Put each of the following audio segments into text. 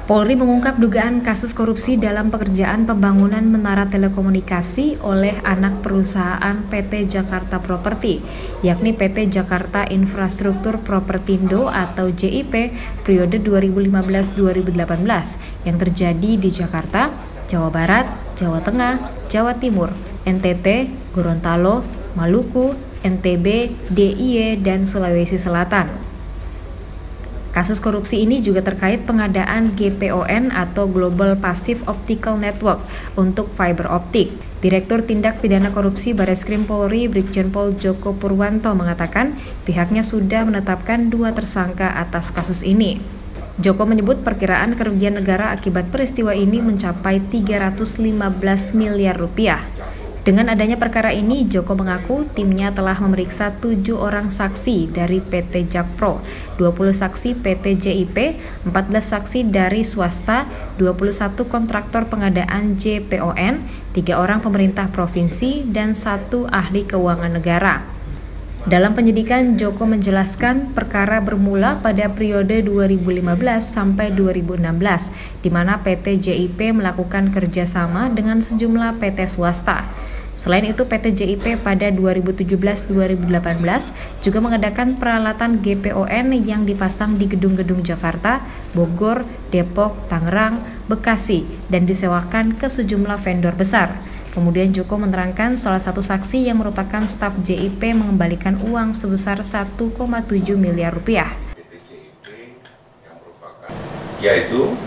Polri mengungkap dugaan kasus korupsi dalam pekerjaan pembangunan menara telekomunikasi oleh anak perusahaan PT Jakarta Property, yakni PT Jakarta Infrastruktur Propertindo atau JIP periode 2015-2018 yang terjadi di Jakarta, Jawa Barat, Jawa Tengah, Jawa Timur, NTT, Gorontalo, Maluku, NTB, DIY, dan Sulawesi Selatan. Kasus korupsi ini juga terkait pengadaan GPON atau Global Passive Optical Network untuk fiber optik. Direktur Tindak Pidana Korupsi Bareskrim Polri Brigjen Pol Joko Purwanto mengatakan pihaknya sudah menetapkan 2 tersangka atas kasus ini. Joko menyebut perkiraan kerugian negara akibat peristiwa ini mencapai 315 miliar rupiah. Dengan adanya perkara ini, Joko mengaku timnya telah memeriksa 7 orang saksi dari PT Jakpro, 20 saksi PT JIP, 14 saksi dari swasta, 21 kontraktor pengadaan JPON, 3 orang pemerintah provinsi, dan 1 ahli keuangan negara. Dalam penyidikan, Joko menjelaskan perkara bermula pada periode 2015 sampai 2016, di mana PT JIP melakukan kerjasama dengan sejumlah PT swasta. Selain itu, PT JIP pada 2017-2018 juga mengadakan peralatan GPON yang dipasang di gedung-gedung Jakarta, Bogor, Depok, Tangerang, Bekasi, dan disewakan ke sejumlah vendor besar. Kemudian Joko menerangkan salah satu saksi yang merupakan staf JIP mengembalikan uang sebesar 1,7 miliar rupiah. Yaitu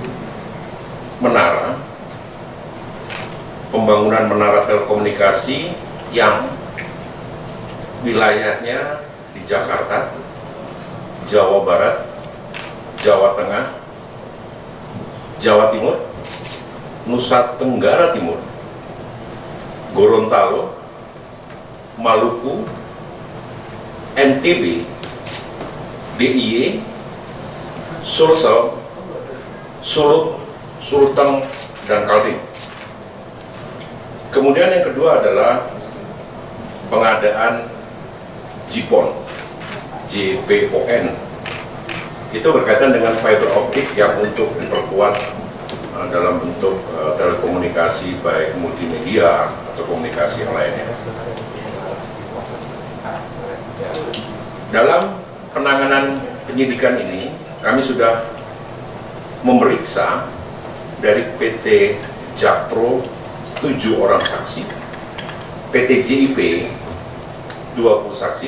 pembangunan menara telekomunikasi yang wilayahnya di Jakarta, Jawa Barat, Jawa Tengah, Jawa Timur, Nusa Tenggara Timur, Gorontalo, Maluku, NTB, DIY, Sulsel, Sulut, Sulteng, dan Kaltim. Kemudian yang kedua adalah pengadaan JPON, itu berkaitan dengan fiber optik yang untuk diperkuat dalam bentuk telekomunikasi baik multimedia atau komunikasi yang lainnya. Dalam penanganan penyidikan ini, kami sudah memeriksa dari PT Jakpro 7 orang saksi, PT JIP 20 saksi,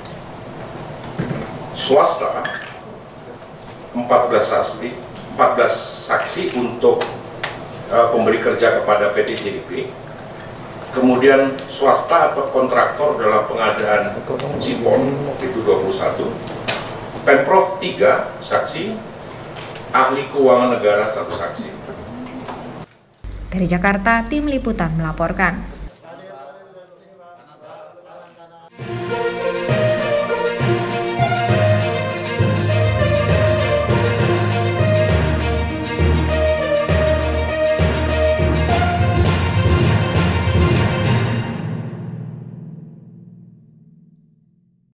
swasta 14 saksi untuk pemberi kerja kepada PT JIP, kemudian swasta atau kontraktor dalam pengadaan JPON itu 21, Pemprov 3 saksi, ahli keuangan negara 1 saksi. Dari Jakarta, Tim Liputan melaporkan.